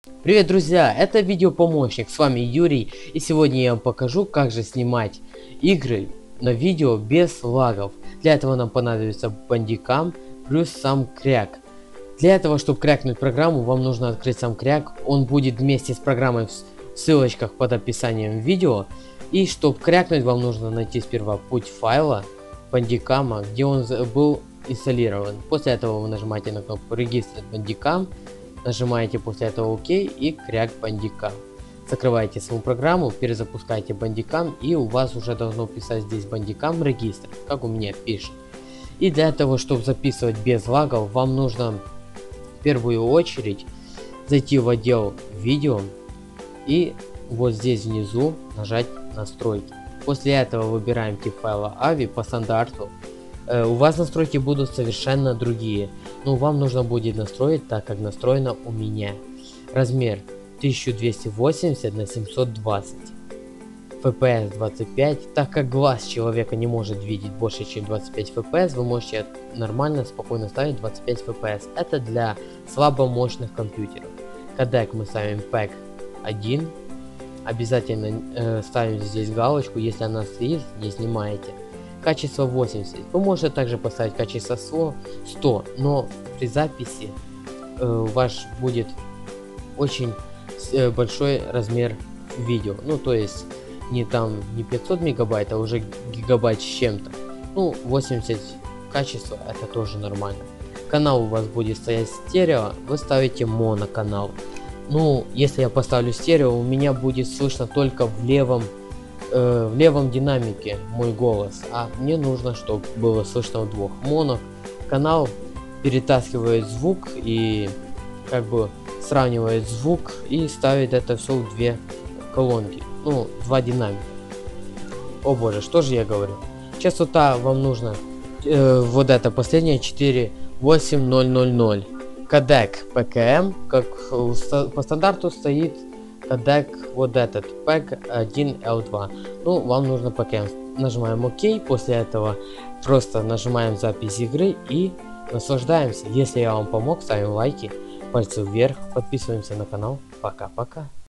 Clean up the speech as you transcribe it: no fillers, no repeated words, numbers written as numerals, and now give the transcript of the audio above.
Привет, друзья! Это видеопомощник, с вами Юрий, и сегодня я вам покажу, как же снимать игры на видео без лагов. Для этого нам понадобится бандикам плюс сам кряк. Для этого, чтобы крякнуть программу, вам нужно открыть сам кряк. Он будет вместе с программой в ссылочках под описанием видео. И чтобы крякнуть, вам нужно найти сперва путь файла бандикама, где он был инсталлирован. После этого вы нажимаете на кнопку регистрировать бандикам. Нажимаете после этого ОК и кряк бандикам. Закрываете свою программу, перезапускаете бандикам, и у вас уже должно писать здесь бандикам регистр, как у меня пишет. И для того, чтобы записывать без лагов, вам нужно в первую очередь зайти в отдел видео и вот здесь внизу нажать настройки. После этого выбираем тип файла AVI по стандарту. У вас настройки будут совершенно другие, но вам нужно будет настроить так, как настроено у меня. Размер 1280 на 720, FPS 25. Так как глаз человека не может видеть больше чем 25 FPS, вы можете нормально, спокойно ставить 25 FPS. Это для слабомощных компьютеров. Кодек мы ставим PEG 1. Обязательно ставим здесь галочку, если она стоит, не снимаете. Качество 80. Вы можете также поставить качество 100, но при записи ваш будет очень большой размер видео. Ну, то есть не 500 мегабайт, а уже гигабайт с чем-то. Ну, 80 качество, это тоже нормально. Канал у вас будет стоять стерео, вы ставите моноканал. Ну, если я поставлю стерео, у меня будет слышно только в левом динамике мой голос, а мне нужно, чтобы было слышно в двух. Моно канал перетаскивает звук и как бы сравнивает звук и ставит это все в две колонки, ну, два динамика. О боже, что же я говорю. Частота вам нужно вот это последнее 48000. Кодек PKM, как по стандарту стоит кодек вот этот PEG 1L2. Ну, вам нужно PKM. Нажимаем ОК, после этого просто нажимаем запись игры и наслаждаемся. Если я вам помог, ставим лайки, пальцы вверх, подписываемся на канал. Пока-пока.